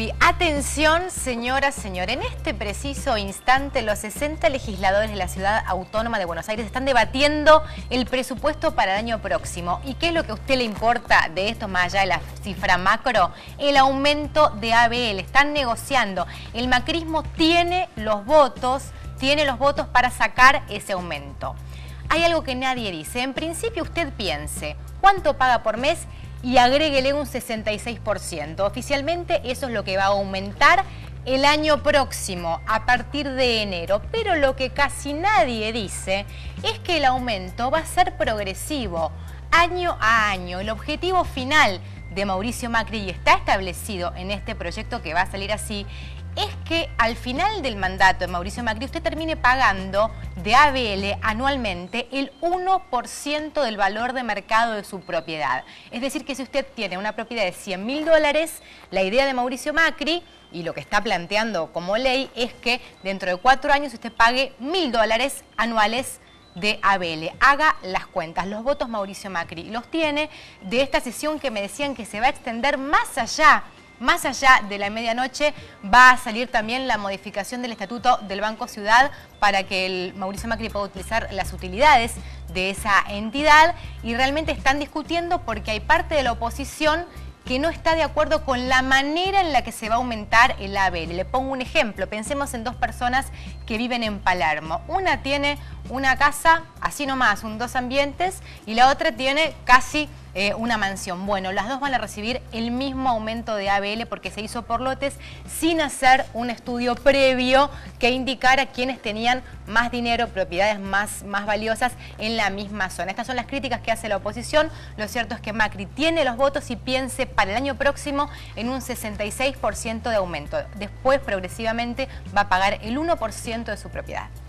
Y atención, señoras, señores, en este preciso instante los 60 legisladores de la Ciudad Autónoma de Buenos Aires están debatiendo el presupuesto para el año próximo. ¿Y qué es lo que a usted le importa de esto más allá de la cifra macro? El aumento de ABL. Están negociando. El macrismo tiene los votos para sacar ese aumento. Hay algo que nadie dice. En principio usted piense, ¿cuánto paga por mes? Y agréguele un 66%. Oficialmente eso es lo que va a aumentar el año próximo, a partir de enero. Pero lo que casi nadie dice es que el aumento va a ser progresivo, año a año. El objetivo final de Mauricio Macri, y está establecido en este proyecto que va a salir así, es que al final del mandato de Mauricio Macri usted termine pagando de ABL anualmente el 1% del valor de mercado de su propiedad. Es decir, que si usted tiene una propiedad de $100.000, la idea de Mauricio Macri, y lo que está planteando como ley, es que dentro de 4 años usted pague $1.000 anuales de ABL. Haga las cuentas. Los votos Mauricio Macri los tiene de esta sesión que me decían que se va a extender más allá de la medianoche. Va a salir también la modificación del estatuto del Banco Ciudad para que el Mauricio Macri pueda utilizar las utilidades de esa entidad, y realmente están discutiendo porque hay parte de la oposición que no está de acuerdo con la manera en la que se va a aumentar el ABL. Le pongo un ejemplo. Pensemos en 2 personas que viven en Palermo. Una tiene una casa, así nomás, 2 ambientes, y la otra tiene casi una mansión. Bueno, las 2 van a recibir el mismo aumento de ABL porque se hizo por lotes sin hacer un estudio previo que indicara quiénes tenían más dinero, propiedades más valiosas en la misma zona. Estas son las críticas que hace la oposición. Lo cierto es que Macri tiene los votos y piense para el año próximo en un 66% de aumento. Después, progresivamente, va a pagar el 1% de su propiedad.